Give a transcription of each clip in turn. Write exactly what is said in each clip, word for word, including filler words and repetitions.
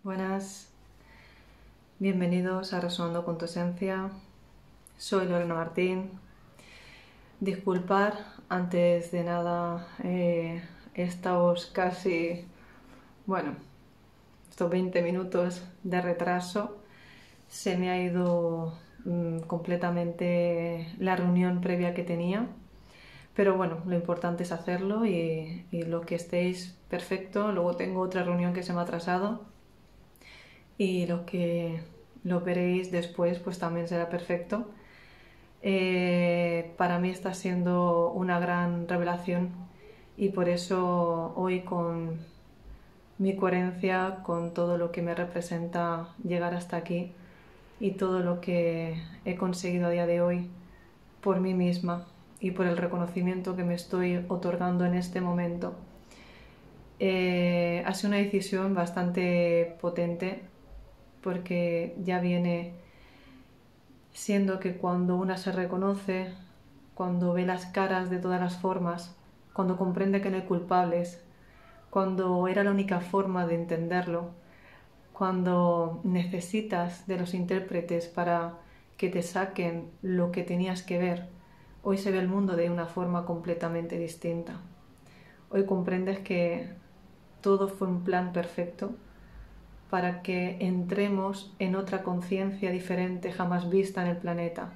Buenas, bienvenidos a Resonando con tu Esencia. Soy Lorena Martín. Disculpar, antes de nada, eh, estos casi, bueno, estos veinte minutos de retraso. Se me ha ido mmm, completamente la reunión previa que tenía. Pero bueno, lo importante es hacerlo y, y lo que estéis perfecto. Luego tengo otra reunión que se me ha atrasado y lo que lo veréis después pues también será perfecto. Eh, para mí está siendo una gran revelación y por eso hoy, con mi coherencia, con todo lo que me representa llegar hasta aquí y todo lo que he conseguido a día de hoy por mí misma y por el reconocimiento que me estoy otorgando en este momento, eh, ha sido una decisión bastante potente, porque ya viene siendo que cuando una se reconoce, cuando ve las caras de todas las formas, cuando comprende que no hay culpables, cuando era la única forma de entenderlo, cuando necesitas de los intérpretes para que te saquen lo que tenías que ver, hoy se ve el mundo de una forma completamente distinta. Hoy comprendes que todo fue un plan perfecto para que entremos en otra conciencia diferente jamás vista en el planeta.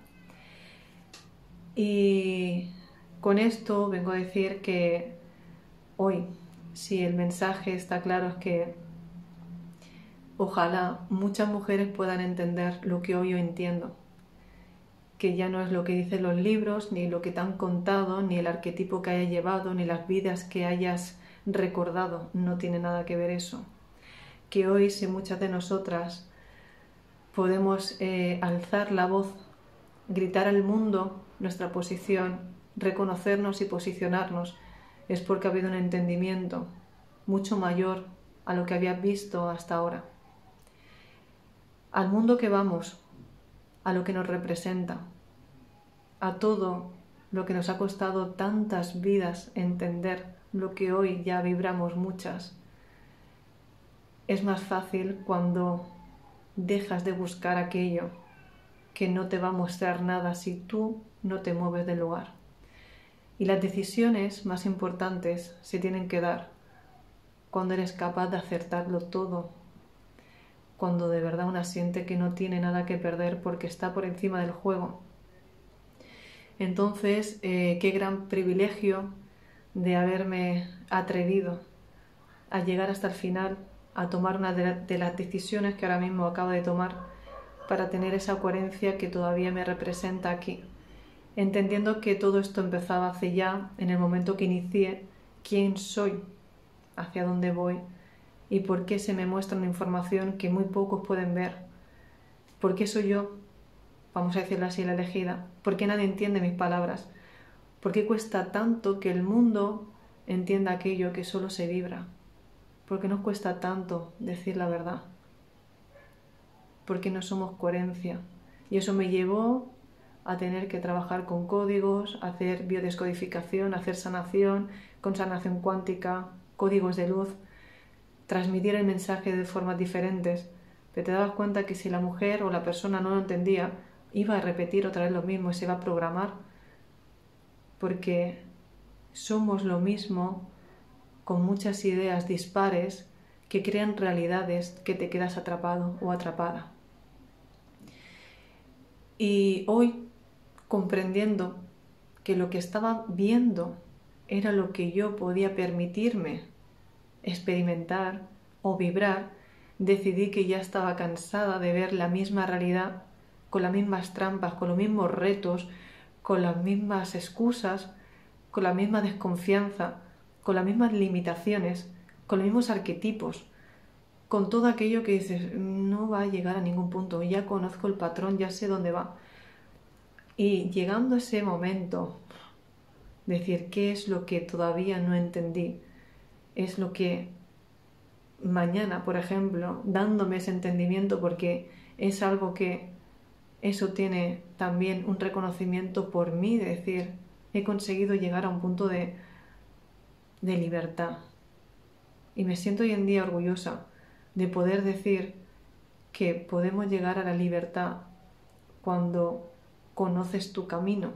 Y con esto vengo a decir que hoy, si el mensaje está claro, es que ojalá muchas mujeres puedan entender lo que hoy yo entiendo, que ya no es lo que dicen los libros, ni lo que te han contado, ni el arquetipo que hayas llevado, ni las vidas que hayas recordado, no tiene nada que ver eso. Que hoy, si muchas de nosotras podemos eh, alzar la voz, gritar al mundo nuestra posición, reconocernos y posicionarnos, es porque ha habido un entendimiento mucho mayor a lo que habías visto hasta ahora. Al mundo que vamos, a lo que nos representa, a todo lo que nos ha costado tantas vidas entender, lo que hoy ya vibramos muchas. Es más fácil cuando dejas de buscar aquello que no te va a mostrar nada si tú no te mueves del lugar. Y las decisiones más importantes se tienen que dar cuando eres capaz de acertarlo todo, cuando de verdad una siente que no tiene nada que perder porque está por encima del juego. Entonces, eh, qué gran privilegio de haberme atrevido a llegar hasta el final, a tomar una de las decisiones que ahora mismo acabo de tomar para tener esa coherencia que todavía me representa aquí, entendiendo que todo esto empezaba hace ya, en el momento que inicié, quién soy, hacia dónde voy y por qué se me muestra una información que muy pocos pueden ver. ¿Por qué soy yo, vamos a decirlo así, la elegida? ¿Por qué nadie entiende mis palabras? ¿Por qué cuesta tanto que el mundo entienda aquello que solo se vibra? ¿Por qué nos cuesta tanto decir la verdad? ¿Por qué no somos coherencia? Y eso me llevó a tener que trabajar con códigos, hacer biodescodificación, hacer sanación, con sanación cuántica, códigos de luz, transmitir el mensaje de formas diferentes. Pero te dabas cuenta que si la mujer o la persona no lo entendía, iba a repetir otra vez lo mismo y se iba a programar, porque somos lo mismo, con muchas ideas dispares que crean realidades que te quedas atrapado o atrapada. Y hoy, comprendiendo que lo que estaba viendo era lo que yo podía permitirme experimentar o vibrar, decidí que ya estaba cansada de ver la misma realidad, con las mismas trampas, con los mismos retos, con las mismas excusas, con la misma desconfianza, con las mismas limitaciones, con los mismos arquetipos, con todo aquello que dices, no va a llegar a ningún punto, ya conozco el patrón, ya sé dónde va. Y llegando a ese momento, decir qué es lo que todavía no entendí, es lo que mañana, por ejemplo, dándome ese entendimiento, porque es algo que eso tiene también un reconocimiento por mí, de decir, he conseguido llegar a un punto de de libertad. Y me siento hoy en día orgullosa, de poder decir que podemos llegar a la libertad cuando conoces tu camino.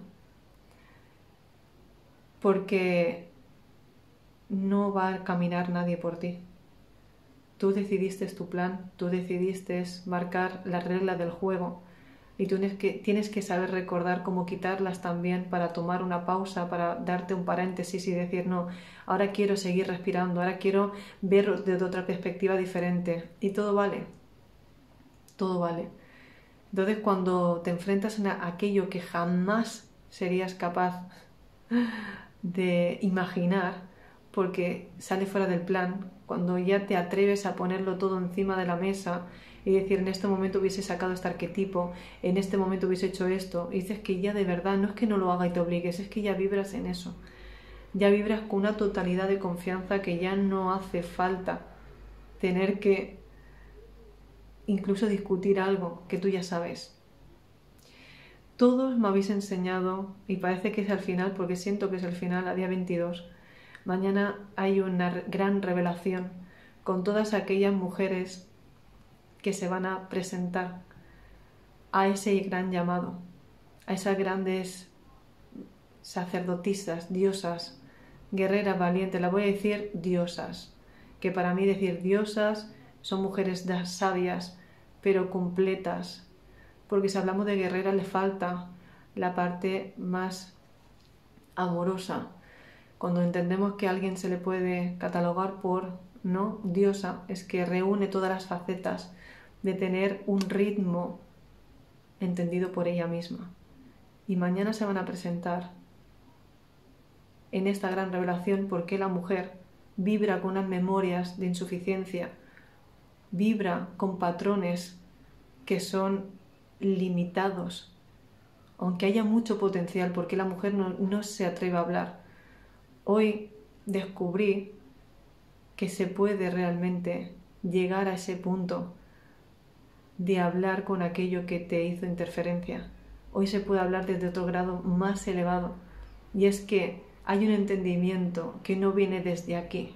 Porque no va a caminar nadie por ti. Tú decidiste tu plan, tú decidiste marcar las reglas del juego y tú tienes que, tienes que saber recordar cómo quitarlas también para tomar una pausa, para darte un paréntesis y decir no, ahora quiero seguir respirando, ahora quiero ver desde otra perspectiva diferente y todo vale, todo vale. Entonces cuando te enfrentas a aquello que jamás serías capaz de imaginar, porque sale fuera del plan, cuando ya te atreves a ponerlo todo encima de la mesa y decir en este momento hubiese sacado este arquetipo, en este momento hubiese hecho esto, y dices que ya de verdad no es que no lo haga y te obligues, es que ya vibras en eso, ya vibras con una totalidad de confianza que ya no hace falta tener que incluso discutir algo que tú ya sabes. Todos me habéis enseñado, y parece que es al final, porque siento que es el final, a día veintidós, mañana hay una gran revelación con todas aquellas mujeres que se van a presentar a ese gran llamado, a esas grandes sacerdotisas, diosas, guerreras valientes, la voy a decir diosas, que para mí decir diosas son mujeres sabias, pero completas, porque si hablamos de guerreras le falta la parte más amorosa. Cuando entendemos que a alguien se le puede catalogar por no diosa, es que reúne todas las facetas de tener un ritmo entendido por ella misma. Y mañana se van a presentar en esta gran revelación porque la mujer vibra con unas memorias de insuficiencia, vibra con patrones que son limitados, aunque haya mucho potencial, porque la mujer no, no se atreve a hablar. Hoy descubrí que se puede realmente llegar a ese punto de hablar con aquello que te hizo interferencia. Hoy se puede hablar desde otro grado más elevado, y es que hay un entendimiento que no viene desde aquí.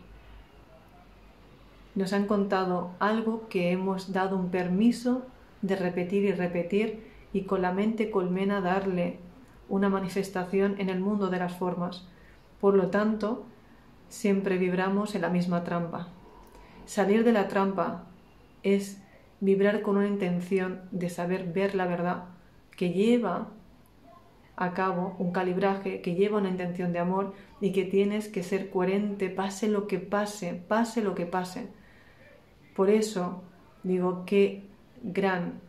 Nos han contado algo que hemos dado un permiso de repetir y repetir, y con la mente colmena darle una manifestación en el mundo de las formas. Por lo tanto, siempre vibramos en la misma trampa. Salir de la trampa es vibrar con una intención de saber ver la verdad, que lleva a cabo un calibraje, que lleva una intención de amor y que tienes que ser coherente, pase lo que pase, pase lo que pase. Por eso digo, qué gran,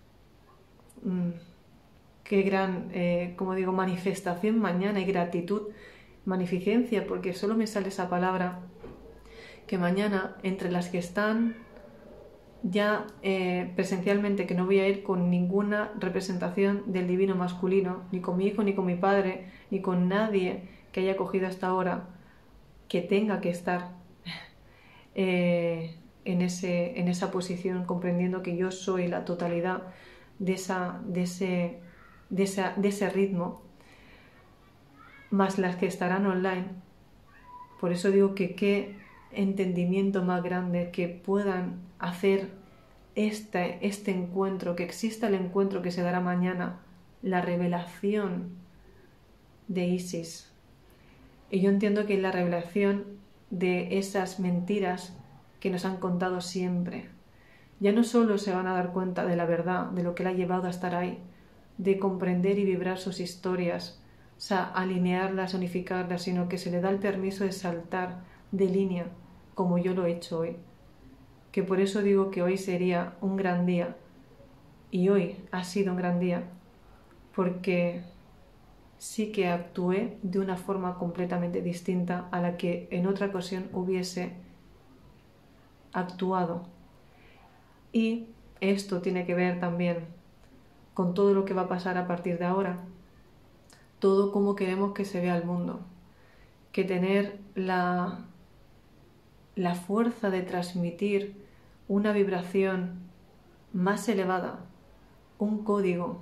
qué gran, eh, como digo, manifestación mañana y gratitud, magnificencia, porque solo me sale esa palabra, que mañana entre las que están ya eh, presencialmente, que no voy a ir con ninguna representación del divino masculino, ni con mi hijo, ni con mi padre, ni con nadie que haya cogido hasta ahora, que tenga que estar eh, en, ese, en esa posición, comprendiendo que yo soy la totalidad de, esa, de, ese, de, esa, de ese ritmo, más las que estarán online. Por eso digo que qué entendimiento más grande que puedan hacer este, este encuentro, que exista el encuentro que se dará mañana, la revelación de Isis. Y yo entiendo que es la revelación de esas mentiras que nos han contado siempre. Ya no solo se van a dar cuenta de la verdad, de lo que la ha llevado a estar ahí, de comprender y vibrar sus historias, o sea, alinearlas, unificarlas, sino que se le da el permiso de saltar de línea, como yo lo he hecho hoy. Que por eso digo que hoy sería un gran día, y hoy ha sido un gran día, porque sí que actué de una forma completamente distinta a la que en otra ocasión hubiese actuado. Y esto tiene que ver también con todo lo que va a pasar a partir de ahora, todo como queremos que se vea el mundo, que tener la, la fuerza de transmitir una vibración más elevada, un código.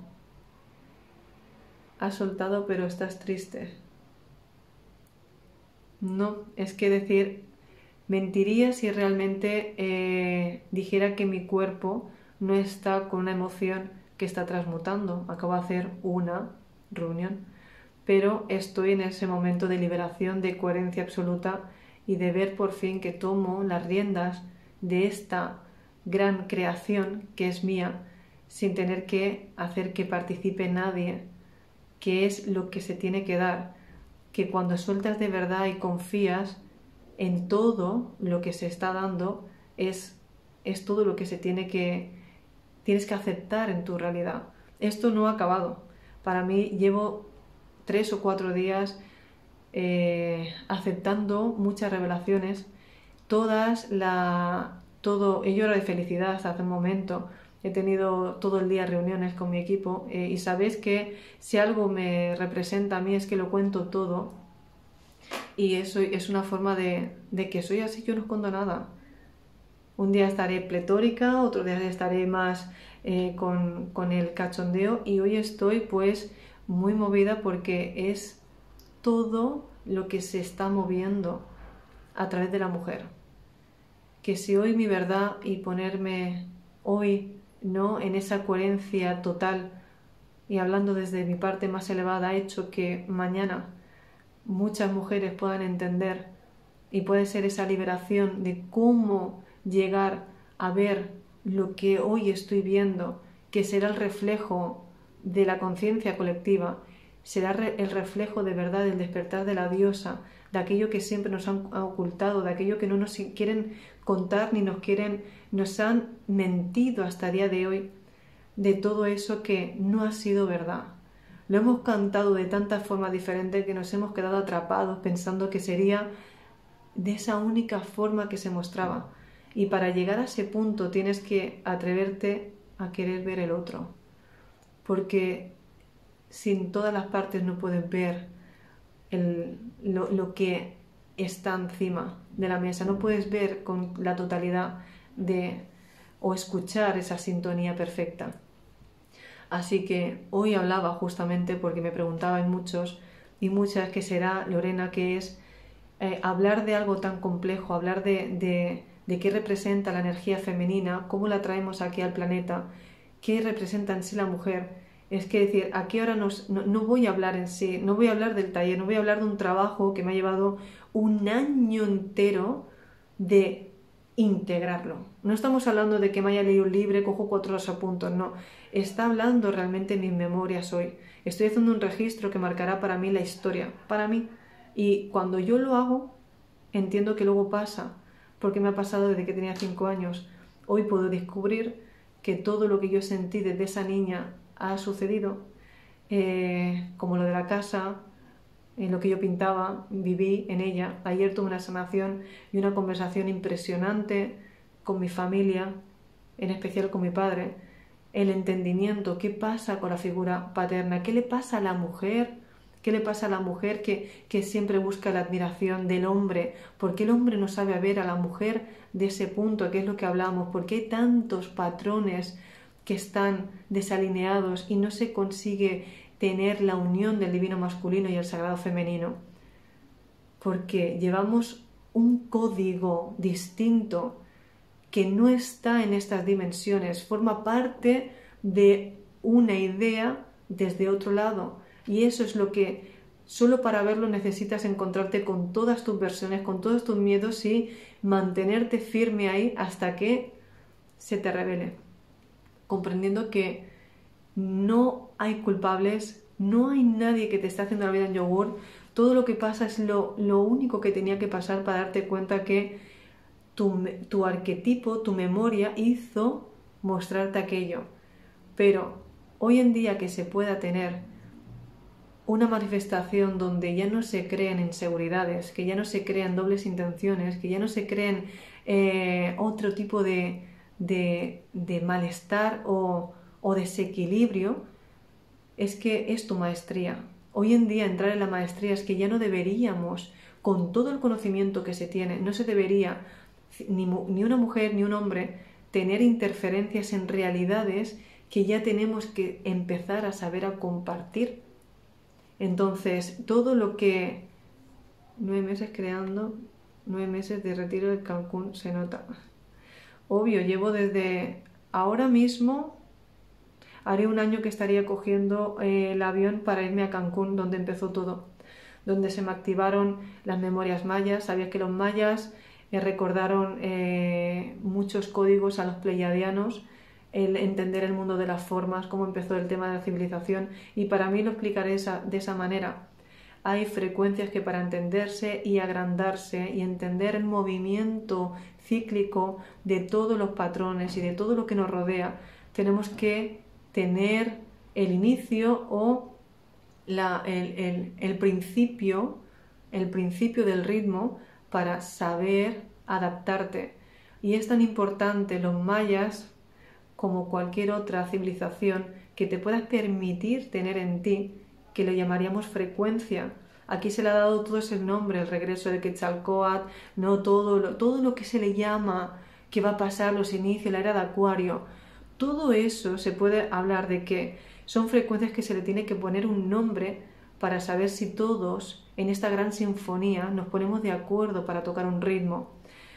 Has soltado pero estás triste. No, es que decir, Mentiría si realmente eh, dijera que mi cuerpo no está con una emoción que está transmutando. Acabo de hacer una reunión, pero estoy en ese momento de liberación, de coherencia absoluta y de ver por fin que tomo las riendas de esta gran creación que es mía, sin tener que hacer que participe nadie, que es lo que se tiene que dar, que cuando sueltas de verdad y confías en todo lo que se está dando, es, es todo lo que se tiene que, tienes que aceptar en tu realidad. Esto no ha acabado. Para mí llevo tres o cuatro días eh, aceptando muchas revelaciones, todas la, todo, yo era de felicidad hasta hace un momento. He tenido todo el día reuniones con mi equipo eh, y sabéis que si algo me representa a mí es que lo cuento todo y eso es una forma de, de que soy así, yo no escondo nada. Un día estaré pletórica, otro día estaré más eh, con, con el cachondeo y hoy estoy pues muy movida porque es todo lo que se está moviendo a través de la mujer. Que si hoy mi verdad y ponerme hoy no en esa coherencia total y hablando desde mi parte más elevada ha hecho que mañana muchas mujeres puedan entender y puede ser esa liberación de cómo llegar a ver lo que hoy estoy viendo, que será el reflejo de la conciencia colectiva, será el reflejo de verdad del despertar de la diosa, de aquello que siempre nos han ocultado, de aquello que no nos quieren contar ni nos quieren, nos han mentido hasta el día de hoy, de todo eso que no ha sido verdad. Lo hemos cantado de tantas formas diferentes que nos hemos quedado atrapados pensando que sería de esa única forma que se mostraba. Y para llegar a ese punto tienes que atreverte a querer ver el otro. Porque sin todas las partes no puedes ver el, lo, lo que está encima de la mesa. No puedes ver con la totalidad de, o escuchar esa sintonía perfecta. Así que hoy hablaba justamente porque me preguntaban muchos y muchas que será, Lorena, que es eh, hablar de algo tan complejo, hablar de, de, de qué representa la energía femenina, cómo la traemos aquí al planeta, qué representa en sí la mujer. Es que decir, aquí ahora nos, no, no voy a hablar en sí, no voy a hablar del taller, no voy a hablar de un trabajo que me ha llevado un año entero de integrarlo. No estamos hablando de que me haya leído un libro, cojo cuatro apuntos, no. Está hablando realmente mis memorias hoy. Estoy haciendo un registro que marcará para mí la historia, para mí. Y cuando yo lo hago, entiendo que luego pasa, porque me ha pasado desde que tenía cinco años. Hoy puedo descubrir que todo lo que yo sentí desde esa niña ha sucedido, eh, como lo de la casa, en lo que yo pintaba, viví en ella. Ayer tuve una sanación y una conversación impresionante con mi familia, en especial con mi padre. El entendimiento, qué pasa con la figura paterna, qué le pasa a la mujer, qué le pasa a la mujer que, que siempre busca la admiración del hombre, por qué el hombre no sabe ver a la mujer de ese punto, que es lo que hablamos, por qué hay tantos patrones que están desalineados y no se consigue tener la unión del divino masculino y el sagrado femenino, porque llevamos un código distinto que no está en estas dimensiones, forma parte de una idea desde otro lado, y eso es lo que solo para verlo necesitas encontrarte con todas tus versiones, con todos tus miedos y mantenerte firme ahí hasta que se te revele, comprendiendo que no hay culpables, no hay nadie que te esté haciendo la vida en yogur. Todo lo que pasa es lo, lo único que tenía que pasar para darte cuenta que tu, tu arquetipo, tu memoria hizo mostrarte aquello. Pero hoy en día que se pueda tener una manifestación donde ya no se creen inseguridades, que ya no se crean dobles intenciones, que ya no se creen eh, otro tipo de, de, de malestar o o desequilibrio, es que es tu maestría. Hoy en día entrar en la maestría es que ya no deberíamos, con todo el conocimiento que se tiene, no se debería ni, ni una mujer ni un hombre tener interferencias en realidades que ya tenemos que empezar a saber a compartir. Entonces, todo lo que nueve meses creando, Nueve meses de retiro de Cancún, se nota. Obvio, llevo desde ahora mismo, haré un año que estaría cogiendo eh, el avión para irme a Cancún, donde empezó todo, donde se me activaron las memorias mayas. Sabía que los mayas eh, recordaron eh, muchos códigos a los pleiadianos, el entender el mundo de las formas, cómo empezó el tema de la civilización, y para mí lo explicaré esa, de esa manera. Hay frecuencias que para entenderse y agrandarse y entender el movimiento cíclico de todos los patrones y de todo lo que nos rodea, tenemos que tener el inicio o la, el, el, el principio, el principio del ritmo para saber adaptarte. Y es tan importante los mayas como cualquier otra civilización que te puedas permitir tener en ti, que lo llamaríamos frecuencia. Aquí se le ha dado todo ese nombre, el regreso de Quetzalcóatl, no todo lo, todo lo que se le llama que va a pasar, los inicios, la era de Acuario. Todo eso se puede hablar de que son frecuencias que se le tiene que poner un nombre para saber si todos en esta gran sinfonía nos ponemos de acuerdo para tocar un ritmo.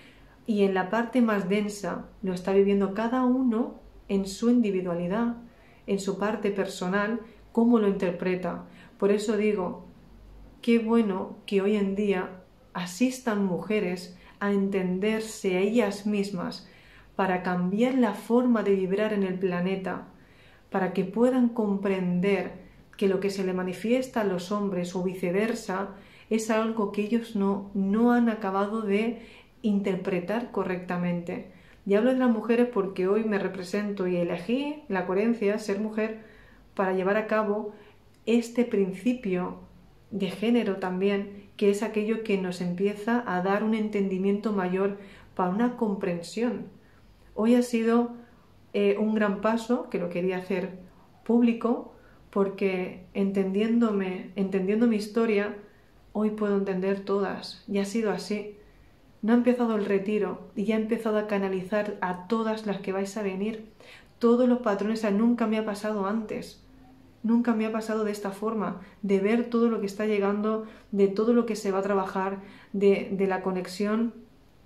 Y en la parte más densa lo está viviendo cada uno en su individualidad, en su parte personal, cómo lo interpreta. Por eso digo, qué bueno que hoy en día asistan mujeres a entenderse a ellas mismas para cambiar la forma de vibrar en el planeta, para que puedan comprender que lo que se le manifiesta a los hombres o viceversa es algo que ellos no, no han acabado de interpretar correctamente. Y hablo de las mujeres porque hoy me represento y elegí la coherencia, ser mujer, para llevar a cabo este principio de género también, que es aquello que nos empieza a dar un entendimiento mayor para una comprensión. Hoy ha sido eh, un gran paso, que lo quería hacer público, porque entendiéndome, entendiendo mi historia, hoy puedo entender todas, y ha sido así. No ha empezado el retiro y ya he empezado a canalizar a todas las que vais a venir. Todos los patrones, o sea, nunca me ha pasado antes. Nunca me ha pasado de esta forma, de ver todo lo que está llegando, de todo lo que se va a trabajar, de, de la conexión,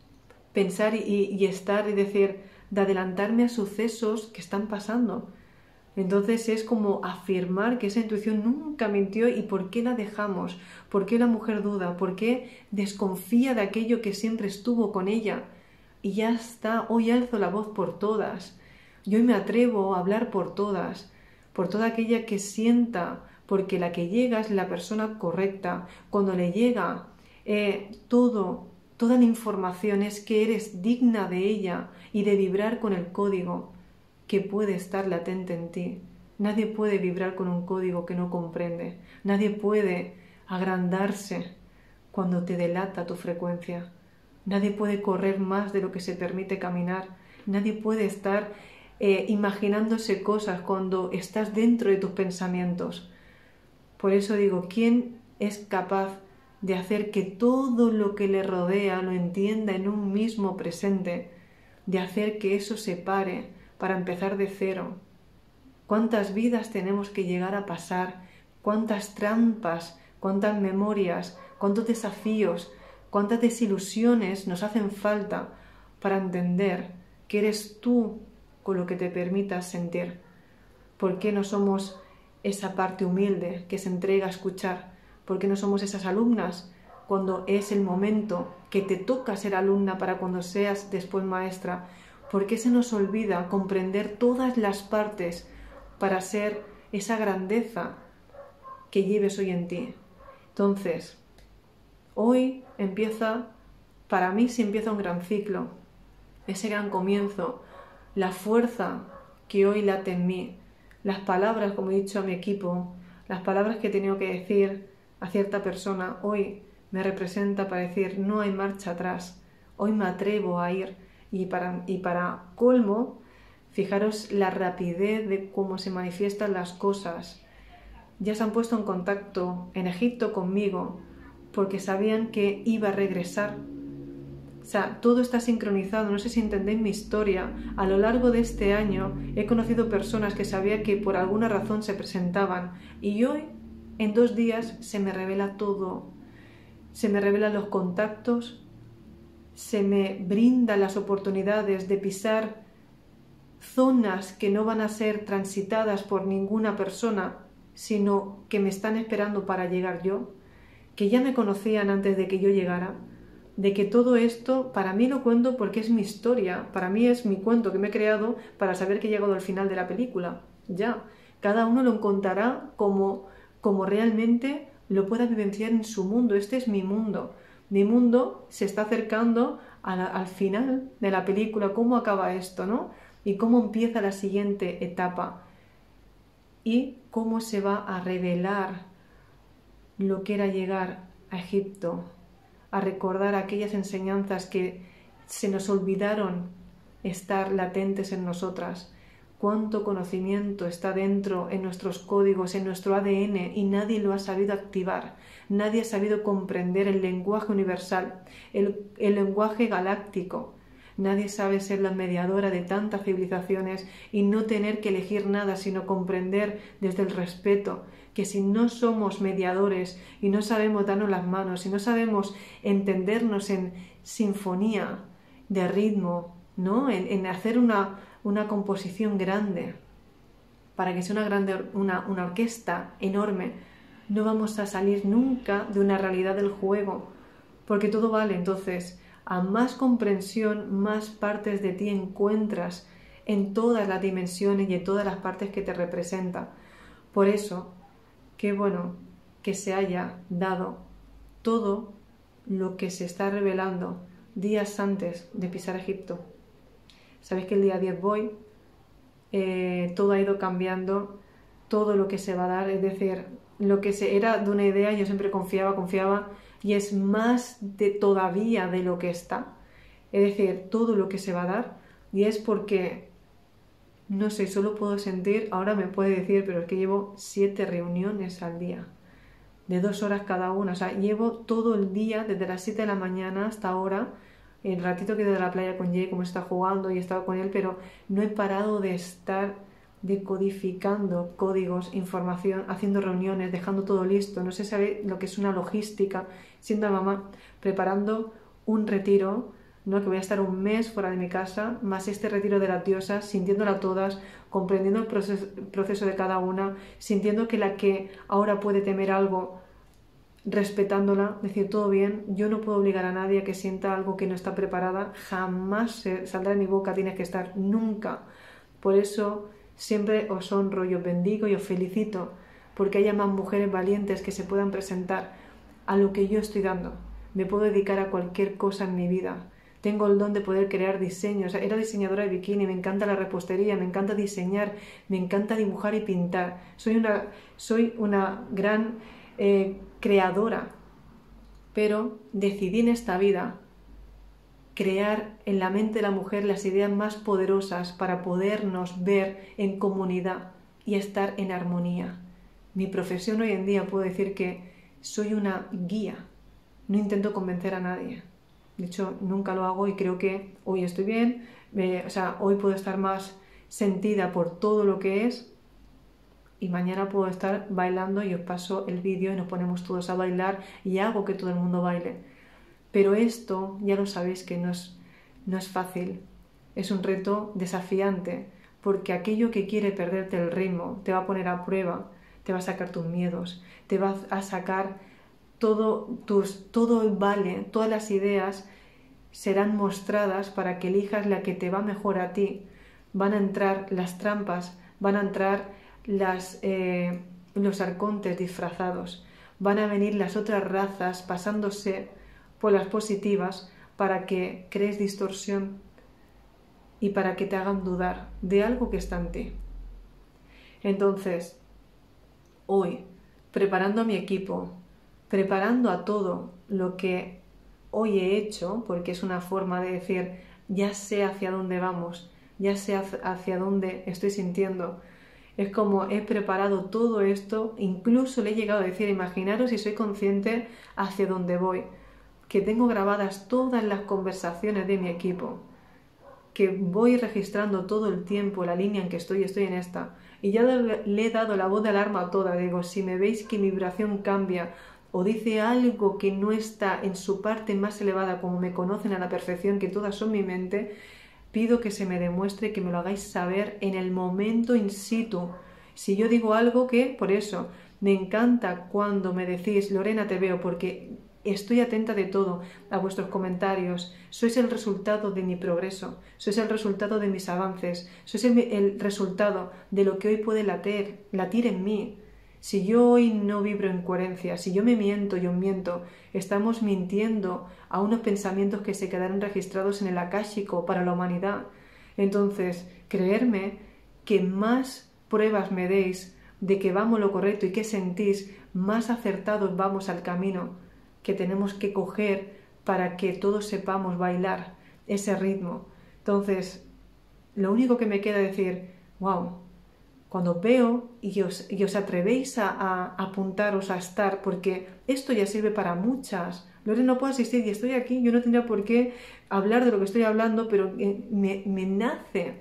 pensar y, y estar y decir, de adelantarme a sucesos que están pasando. Entonces es como afirmar que esa intuición nunca mintió. ¿Y por qué la dejamos? ¿Por qué la mujer duda? ¿Por qué desconfía de aquello que siempre estuvo con ella? Y ya está, hoy alzo la voz por todas. Y hoy me atrevo a hablar por todas, por toda aquella que sienta, porque la que llega es la persona correcta. Cuando le llega eh, todo, toda la información es que eres digna de ella y de vibrar con el código que puede estar latente en ti. Nadie puede vibrar con un código que no comprende. Nadie puede agrandarse cuando te delata tu frecuencia. Nadie puede correr más de lo que se permite caminar. Nadie puede estar eh, imaginándose cosas cuando estás dentro de tus pensamientos. Por eso digo, ¿quién es capaz de hacer que todo lo que le rodea lo entienda en un mismo presente? De hacer que eso se pare para empezar de cero. ¿Cuántas vidas tenemos que llegar a pasar? ¿Cuántas trampas? ¿Cuántas memorias? ¿Cuántos desafíos? ¿Cuántas desilusiones nos hacen falta para entender que eres tú con lo que te permitas sentir? ¿Por qué no somos esa parte humilde que se entrega a escuchar? ¿Por qué no somos esas alumnas cuando es el momento que te toca ser alumna para cuando seas después maestra? ¿Por qué se nos olvida comprender todas las partes para ser esa grandeza que lleves hoy en ti? Entonces, hoy empieza, para mí sí empieza un gran ciclo, ese gran comienzo, la fuerza que hoy late en mí, las palabras, como he dicho a mi equipo, las palabras que he tenido que decir a cierta persona, hoy me representa para decir, no hay marcha atrás, hoy me atrevo a ir. Y para, y para colmo, fijaros la rapidez de cómo se manifiestan las cosas. Ya se han puesto en contacto en Egipto conmigo porque sabían que iba a regresar. O sea, todo está sincronizado. No sé si entendéis mi historia. A lo largo de este año he conocido personas que sabía que por alguna razón se presentaban. Y hoy, en dos días, se me revela todo. Se me revelan los contactos, se me brindan las oportunidades de pisar zonas que no van a ser transitadas por ninguna persona, sino que me están esperando para llegar yo, que ya me conocían antes de que yo llegara, de que todo esto, para mí lo cuento porque es mi historia, para mí es mi cuento que me he creado para saber que he llegado al final de la película. Ya, cada uno lo contará como, como realmente lo pueda vivenciar en su mundo. Este es mi mundo. Mi mundo se está acercando a la, al final de la película, cómo acaba esto, ¿no? Y cómo empieza la siguiente etapa y cómo se va a revelar lo que era llegar a Egipto, a recordar aquellas enseñanzas que se nos olvidaron estar latentes en nosotras. Cuánto conocimiento está dentro en nuestros códigos, en nuestro A D N, y nadie lo ha sabido activar. Nadie ha sabido comprender el lenguaje universal, el, el lenguaje galáctico. Nadie sabe ser la mediadora de tantas civilizaciones y no tener que elegir nada, sino comprender desde el respeto que si no somos mediadores y no sabemos darnos las manos, si no sabemos entendernos en sinfonía de ritmo, ¿no? en, en hacer una, una composición grande para que sea una, grande, una, una orquesta enorme, no vamos a salir nunca de una realidad del juego, porque todo vale. Entonces, a más comprensión, más partes de ti encuentras en todas las dimensiones y en todas las partes que te representan. Por eso, qué bueno que se haya dado todo lo que se está revelando días antes de pisar Egipto. Sabéis que el día diez voy, eh, todo ha ido cambiando, todo lo que se va a dar, es decir, lo que se era de una idea, yo siempre confiaba, confiaba, y es más de todavía de lo que está. Es decir, todo lo que se va a dar, y es porque, no sé, solo puedo sentir, ahora me puede decir, pero es que llevo siete reuniones al día, de dos horas cada una, o sea, llevo todo el día, desde las siete de la mañana hasta ahora, el ratito que he ido de la playa con Jay, como está jugando y he estado con él, pero no he parado de estar decodificando códigos, información, haciendo reuniones, dejando todo listo. No sé si sabéis lo que es una logística, siendo mamá, preparando un retiro, ¿no? Que voy a estar un mes fuera de mi casa, más este retiro de las diosas, sintiéndola todas, comprendiendo el proceso, proceso de cada una, sintiendo que la que ahora puede temer algo, respetándola, decir todo bien. Yo no puedo obligar a nadie a que sienta algo que no está preparada, jamás se saldrá de mi boca, tienes que estar, nunca. Por eso siempre os honro y os bendigo y os felicito porque haya más mujeres valientes que se puedan presentar a lo que yo estoy dando. Me puedo dedicar a cualquier cosa en mi vida. Tengo el don de poder crear diseños. Era diseñadora de bikini, me encanta la repostería, me encanta diseñar, me encanta dibujar y pintar. Soy una, soy una gran eh, creadora, pero decidí en esta vida crear en la mente de la mujer las ideas más poderosas para podernos ver en comunidad y estar en armonía. Mi profesión hoy en día puedo decir que soy una guía, no intento convencer a nadie. De hecho, nunca lo hago y creo que hoy estoy bien, eh, o sea, hoy puedo estar más sentida por todo lo que es y mañana puedo estar bailando y os paso el vídeo y nos ponemos todos a bailar y hago que todo el mundo baile. Pero esto ya lo sabéis que no es, no es fácil, es un reto desafiante, porque aquello que quiere perderte el ritmo te va a poner a prueba, te va a sacar tus miedos, te va a sacar todo, tus, todo el vale, todas las ideas serán mostradas para que elijas la que te va mejor a ti. Van a entrar las trampas, van a entrar las, eh, los arcontes disfrazados, van a venir las otras razas pasándose por las positivas para que crees distorsión y para que te hagan dudar de algo que está en ti. Entonces, hoy, preparando a mi equipo, preparando a todo lo que hoy he hecho, porque es una forma de decir, ya sé hacia dónde vamos, ya sé hacia dónde estoy sintiendo. Es como he preparado todo esto, incluso le he llegado a decir, imaginaros si soy consciente hacia dónde voy, que tengo grabadas todas las conversaciones de mi equipo, que voy registrando todo el tiempo la línea en que estoy, estoy en esta, y ya le he dado la voz de alarma a toda. Digo, si me veis que mi vibración cambia, o dice algo que no está en su parte más elevada, como me conocen a la perfección, que todas son mi mente, pido que se me demuestre, que me lo hagáis saber en el momento in situ. Si yo digo algo que, por eso, me encanta cuando me decís, Lorena, te veo, porque estoy atenta de todo, a vuestros comentarios. Sois el resultado de mi progreso, sois el resultado de mis avances, sois el, el resultado de lo que hoy puede latir, latir en mí. Si yo hoy no vibro en coherencia, si yo me miento, yo miento, estamos mintiendo a unos pensamientos que se quedaron registrados en el akáshico para la humanidad. Entonces, creerme que más pruebas me deis de que vamos lo correcto y que sentís, más acertados vamos al camino que tenemos que coger para que todos sepamos bailar ese ritmo. Entonces, lo único que me queda es decir, wow, cuando veo y os, y os atrevéis a, a apuntaros a estar, porque esto ya sirve para muchas. Lorena, no puedo asistir y estoy aquí, yo no tendría por qué hablar de lo que estoy hablando, pero me, me nace.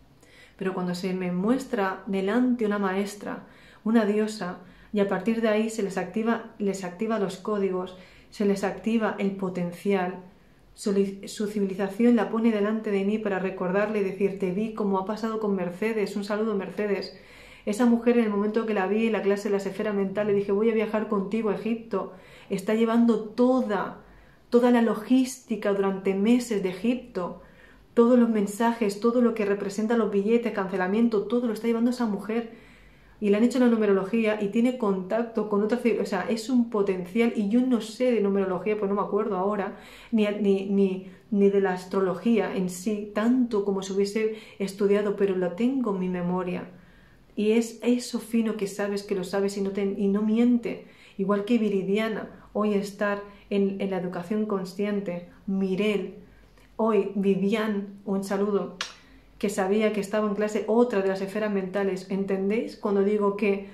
Pero cuando se me muestra delante una maestra, una diosa, y a partir de ahí se les activa, les activa los códigos, se les activa el potencial, su, su civilización la pone delante de mí para recordarle y decir, te vi como ha pasado con Mercedes, un saludo Mercedes. Esa mujer, en el momento que la vi en la clase de la esfera mental, le dije, voy a viajar contigo a Egipto, está llevando toda, toda la logística durante meses de Egipto, todos los mensajes, todo lo que representa los billetes, cancelamiento, todo lo está llevando esa mujer. Y le han hecho la numerología y tiene contacto con otra civilización, o sea, es un potencial, y yo no sé de numerología, pues no me acuerdo ahora, ni, ni, ni, ni de la astrología en sí, tanto como si hubiese estudiado, pero lo tengo en mi memoria. Y es eso fino que sabes que lo sabes y no, te, y no miente. Igual que Viridiana, hoy estar en, en la educación consciente, Mirel, hoy Vivian, un saludo, que sabía que estaba en clase otra de las esferas mentales. ¿Entendéis? Cuando digo que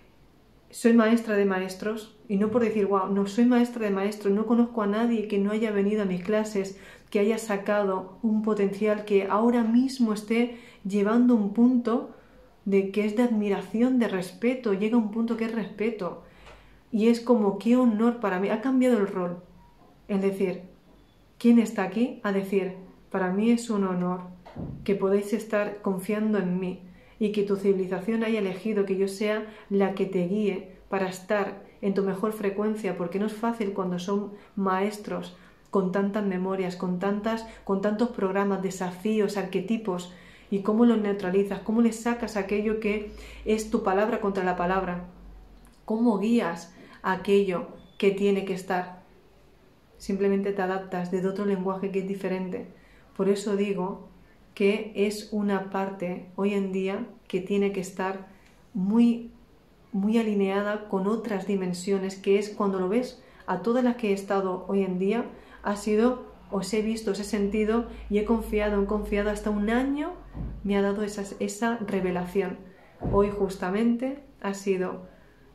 soy maestra de maestros, y no por decir, wow, no soy maestra de maestros, no conozco a nadie que no haya venido a mis clases, que haya sacado un potencial que ahora mismo esté llevando un punto de que es de admiración, de respeto, llega a un punto que es respeto. Y es como, qué honor para mí, ha cambiado el rol. Es decir, ¿quién está aquí? A decir, para mí es un honor que podéis estar confiando en mí y que tu civilización haya elegido que yo sea la que te guíe para estar en tu mejor frecuencia, porque no es fácil cuando son maestros con tantas memorias, con, tantas, con tantos programas, desafíos, arquetipos, y cómo los neutralizas, cómo les sacas aquello que es tu palabra contra la palabra, cómo guías aquello que tiene que estar. Simplemente te adaptas de otro lenguaje que es diferente. Por eso digo que es una parte hoy en día que tiene que estar muy, muy alineada con otras dimensiones, que es cuando lo ves a todas las que he estado hoy en día, ha sido, os he visto, os he sentido y he confiado, he confiado hasta un año, me ha dado esa, esa revelación. Hoy justamente ha sido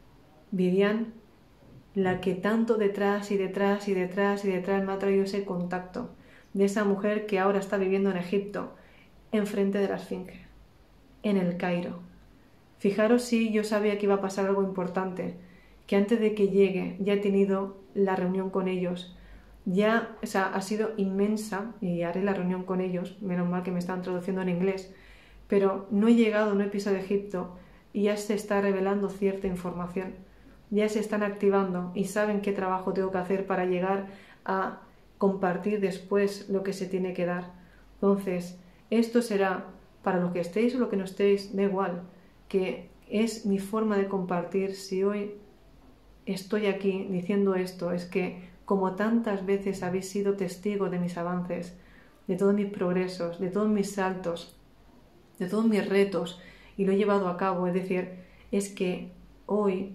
Vivian la que tanto detrás y detrás y detrás y detrás me ha traído ese contacto de esa mujer que ahora está viviendo en Egipto, enfrente de la Esfinge, en el Cairo. Fijaros si yo sabía que iba a pasar algo importante, que antes de que llegue ya he tenido la reunión con ellos, ya, o sea, ha sido inmensa, y haré la reunión con ellos, menos mal que me están traduciendo en inglés, pero no he llegado, no he pisado Egipto, y ya se está revelando cierta información, ya se están activando y saben qué trabajo tengo que hacer para llegar a compartir después lo que se tiene que dar. Entonces, esto será, para los que estéis o los que no estéis, da igual, que es mi forma de compartir. Si hoy estoy aquí diciendo esto, es que como tantas veces habéis sido testigos de mis avances, de todos mis progresos, de todos mis saltos, de todos mis retos, y lo he llevado a cabo, es decir, es que hoy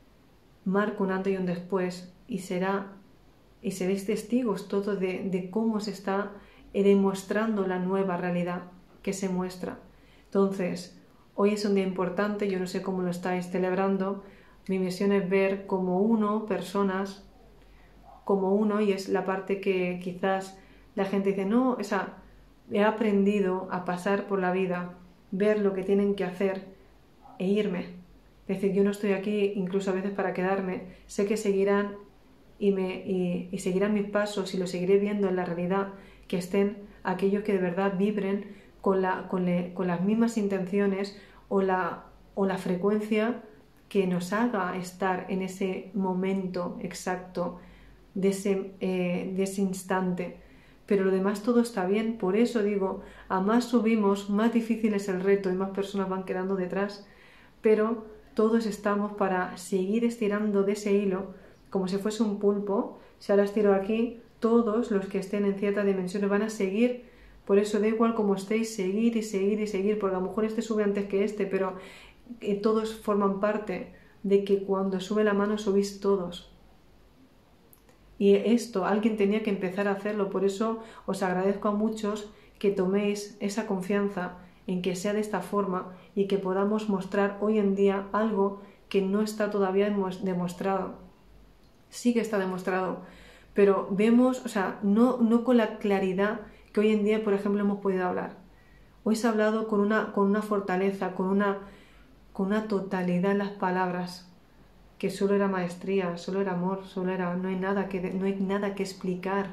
marco un antes y un después, y será, y seréis testigos todos de, de cómo se está demostrando la nueva realidad que se muestra. Entonces, hoy es un día importante, yo no sé cómo lo estáis celebrando. Mi misión es ver como uno, personas, como uno, y es la parte que quizás la gente dice, no, o sea, he aprendido a pasar por la vida, ver lo que tienen que hacer e irme. Es decir, yo no estoy aquí incluso a veces para quedarme, sé que seguirán y, me, y, y seguirán mis pasos y lo seguiré viendo en la realidad, que estén aquellos que de verdad vibren con, la, con, le, con las mismas intenciones o la, o la frecuencia que nos haga estar en ese momento exacto, de ese, eh, de ese instante. Pero lo demás todo está bien. Por eso digo, a más subimos, más difícil es el reto y más personas van quedando detrás. Pero todos estamos para seguir estirando de ese hilo como si fuese un pulpo. Si ahora estiro aquí, todos los que estén en ciertas dimensiones van a seguir. Por eso da igual como estéis, seguir y seguir y seguir, porque a lo mejor este sube antes que este, pero eh, todos forman parte de que cuando sube la mano subís todos. Y esto alguien tenía que empezar a hacerlo. Por eso os agradezco a muchos que toméis esa confianza en que sea de esta forma y que podamos mostrar hoy en día algo que no está todavía demostrado. Sí que está demostrado, pero vemos, o sea, no, no con la claridad que hoy en día, por ejemplo, hemos podido hablar. Hoy se ha hablado con una, con una fortaleza, con una, con una totalidad en las palabras, que solo era maestría, solo era amor, solo era, no hay nada que, no hay nada que explicar.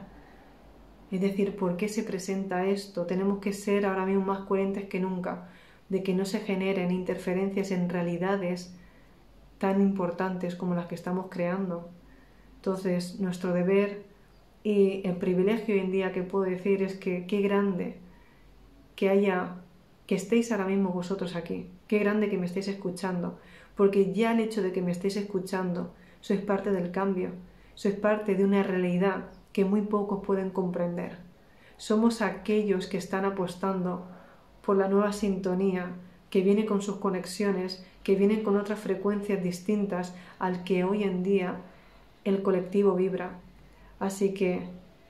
Es decir, ¿por qué se presenta esto? Tenemos que ser ahora mismo más coherentes que nunca, de que no se generen interferencias en realidades tan importantes como las que estamos creando. Entonces, nuestro deber y el privilegio hoy en día que puedo decir es que qué grande que haya, que estéis ahora mismo vosotros aquí, qué grande que me estéis escuchando, porque ya el hecho de que me estéis escuchando, sois parte del cambio, sois parte de una realidad que muy pocos pueden comprender. Somos aquellos que están apostando por la nueva sintonía que viene con sus conexiones, que vienen con otras frecuencias distintas al que hoy en día el colectivo vibra. Así que,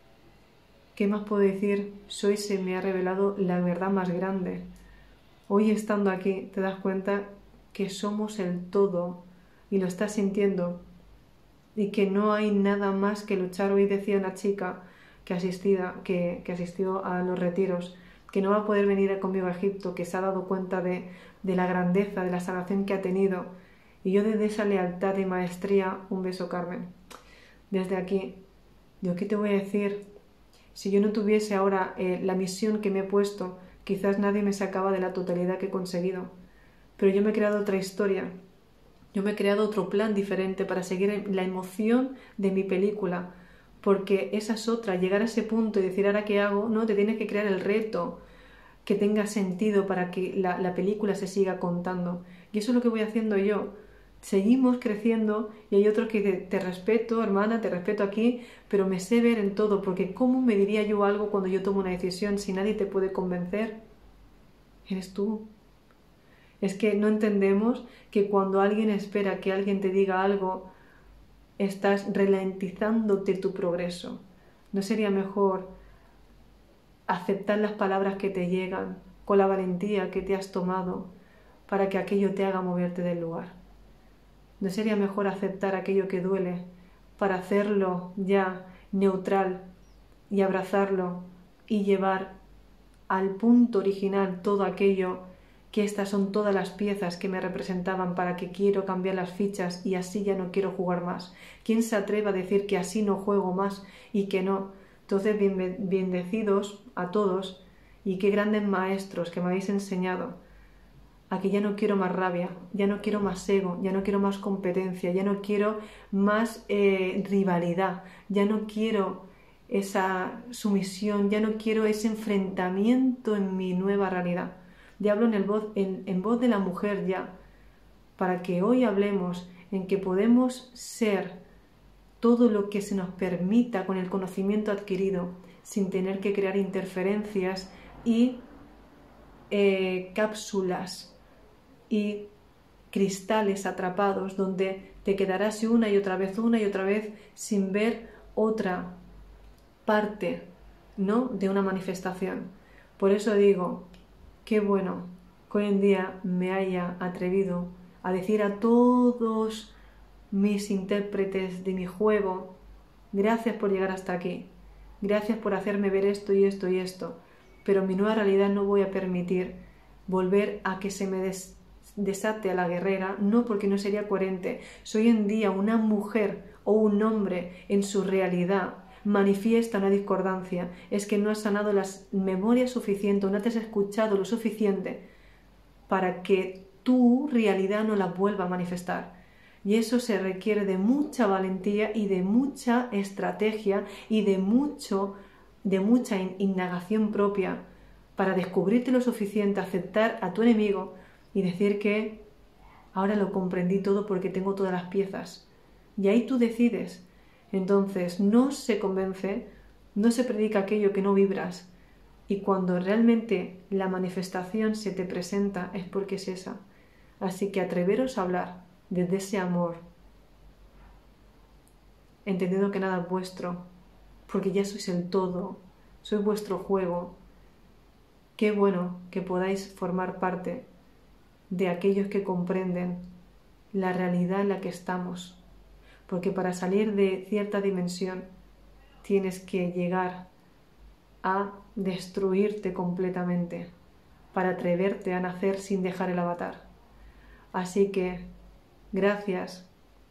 ¿qué más puedo decir? Hoy se me ha revelado la verdad más grande. Hoy estando aquí te das cuenta que somos el todo y lo estás sintiendo y que no hay nada más que luchar. Hoy decía una chica que, asistida, que, que asistió a los retiros que no va a poder venir conmigo a Egipto, que se ha dado cuenta de, de la grandeza, de la sanación que ha tenido. Y yo desde esa lealtad y maestría, un beso, Carmen. Desde aquí, yo qué te voy a decir, si yo no tuviese ahora eh, la misión que me he puesto, quizás nadie me sacaba de la totalidad que he conseguido. Pero yo me he creado otra historia, yo me he creado otro plan diferente para seguir la emoción de mi película, porque esa es otra, llegar a ese punto y decir, ¿ahora qué hago? No, te tienes que crear el reto que tenga sentido para que la, la película se siga contando. Y eso es lo que voy haciendo yo. Seguimos creciendo y hay otros que te, te respeto, hermana, te respeto aquí, pero me sé ver en todo, porque ¿cómo me diría yo algo cuando yo tomo una decisión si nadie te puede convencer? Eres tú. Es que no entendemos que cuando alguien espera que alguien te diga algo, estás ralentizándote tu progreso. ¿No sería mejor aceptar las palabras que te llegan con la valentía que te has tomado para que aquello te haga moverte del lugar? ¿No sería mejor aceptar aquello que duele para hacerlo ya neutral y abrazarlo y llevar al punto original todo aquello que estas son todas las piezas que me representaban para que quiero cambiar las fichas y así ya no quiero jugar más? ¿Quién se atreve a decir que así no juego más y que no? Entonces, bendecidos a todos y qué grandes maestros que me habéis enseñado a que ya no quiero más rabia, ya no quiero más ego, ya no quiero más competencia, ya no quiero más eh, rivalidad, ya no quiero esa sumisión, ya no quiero ese enfrentamiento en mi nueva realidad. Ya hablo en, el voz, en, en voz de la mujer ya, para que hoy hablemos en que podemos ser todo lo que se nos permita con el conocimiento adquirido, sin tener que crear interferencias y eh, cápsulas y cristales atrapados donde te quedarás una y otra vez, una y otra vez sin ver otra parte, ¿no?, de una manifestación. Por eso digo, qué bueno que hoy en día me haya atrevido a decir a todos mis intérpretes de mi juego, gracias por llegar hasta aquí, gracias por hacerme ver esto y esto y esto, pero en mi nueva realidad no voy a permitir volver a que se me des desate a la guerrera, no, porque no sería coherente. Si hoy en día una mujer o un hombre en su realidad manifiesta una discordancia, es que no has sanado las memorias suficientes, no te has escuchado lo suficiente para que tu realidad no la vuelva a manifestar. Y eso se requiere de mucha valentía y de mucha estrategia y de, mucho, de mucha indagación propia para descubrirte lo suficiente, aceptar a tu enemigo y decir que ahora lo comprendí todo porque tengo todas las piezas. Y ahí tú decides. Entonces no se convence, no se predica aquello que no vibras. Y cuando realmente la manifestación se te presenta es porque es esa. Así que atreveros a hablar desde ese amor, entendiendo que nada es vuestro, porque ya sois el todo, sois vuestro juego. Qué bueno que podáis formar parte de aquellos que comprenden la realidad en la que estamos, porque para salir de cierta dimensión tienes que llegar a destruirte completamente para atreverte a nacer sin dejar el avatar. Así que gracias,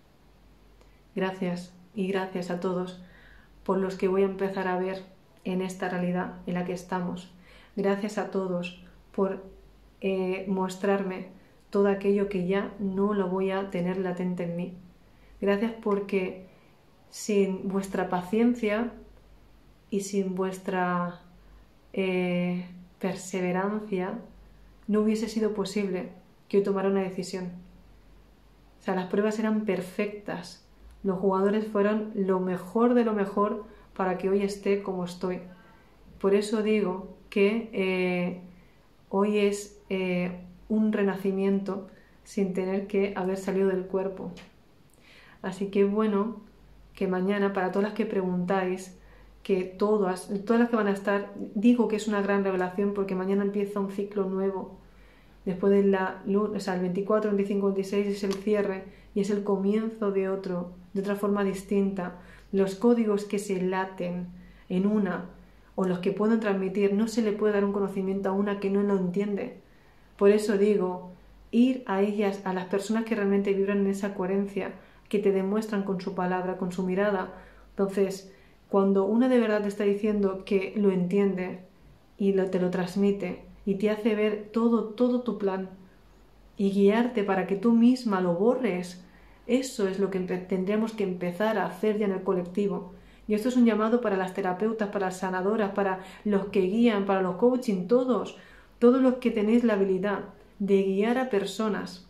gracias y gracias a todos por los que voy a empezar a ver en esta realidad en la que estamos. Gracias a todos por eh, mostrarme todo aquello que ya no lo voy a tener latente en mí. Gracias porque sin vuestra paciencia y sin vuestra eh, perseverancia no hubiese sido posible que hoy tomara una decisión. O sea, las pruebas eran perfectas. Los jugadores fueron lo mejor de lo mejor para que hoy esté como estoy. Por eso digo que eh, hoy es eh, un renacimiento sin tener que haber salido del cuerpo. Así que bueno, que mañana, para todas las que preguntáis, que todas, todas las que van a estar, digo que es una gran revelación porque mañana empieza un ciclo nuevo. Después de la luna, o sea, el veinticuatro, veinticinco, veintiséis es el cierre y es el comienzo de otro, de otra forma distinta. Los códigos que se laten en una o los que puedan transmitir, no se le puede dar un conocimiento a una que no lo entiende. Por eso digo, ir a ellas, a las personas que realmente vibran en esa coherencia, que te demuestran con su palabra, con su mirada. Entonces, cuando una de verdad te está diciendo que lo entiende y lo, te lo transmite y te hace ver todo, todo tu plan y guiarte para que tú misma lo borres, eso es lo que tendríamos que empezar a hacer ya en el colectivo. Y esto es un llamado para las terapeutas, para las sanadoras, para los que guían, para los coaching, todos, todos los que tenéis la habilidad de guiar a personas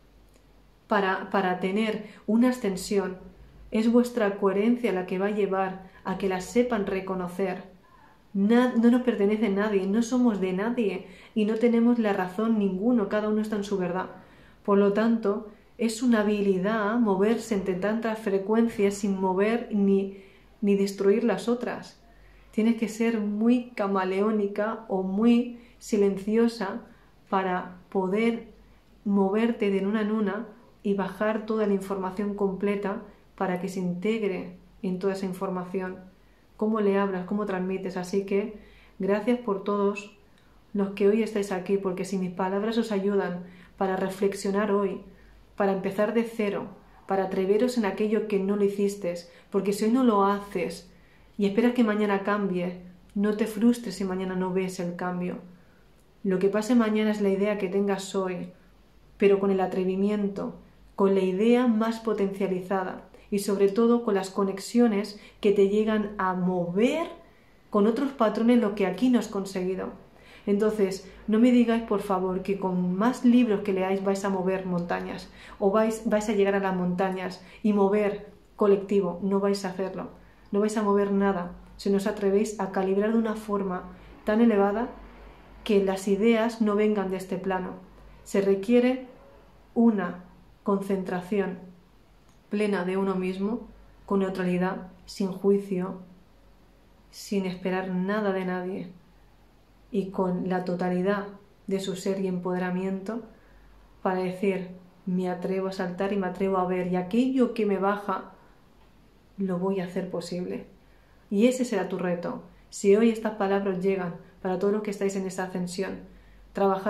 para, para tener una ascensión. Es vuestra coherencia la que va a llevar a que las sepan reconocer. No, no nos pertenece a nadie, no somos de nadie y no tenemos la razón ninguno, cada uno está en su verdad. Por lo tanto, es una habilidad moverse entre tantas frecuencias sin mover ni, ni destruir las otras. Tienes que ser muy camaleónica o muy silenciosa para poder moverte de una en una y bajar toda la información completa para que se integre en toda esa información. Cómo le hablas, cómo transmites. Así que gracias por todos los que hoy estáis aquí, porque si mis palabras os ayudan para reflexionar hoy, para empezar de cero, para atreveros en aquello que no lo hicisteis, porque si hoy no lo haces y esperas que mañana cambie, no te frustres si mañana no ves el cambio. Lo que pase mañana es la idea que tengas hoy, pero con el atrevimiento, con la idea más potencializada y sobre todo con las conexiones que te llegan a mover con otros patrones lo que aquí no has conseguido. Entonces, no me digáis, por favor, que con más libros que leáis vais a mover montañas o vais, vais a llegar a las montañas y mover colectivo. No vais a hacerlo. No vais a mover nada si no os atrevéis a calibrar de una forma tan elevada que las ideas no vengan de este plano. Se requiere una concentración plena de uno mismo, con neutralidad, sin juicio, sin esperar nada de nadie y con la totalidad de su ser y empoderamiento para decir, me atrevo a saltar y me atrevo a ver, y aquello que me baja lo voy a hacer posible. Y ese será tu reto. Si hoy estas palabras llegan para todos los que estáis en esta ascensión, trabajar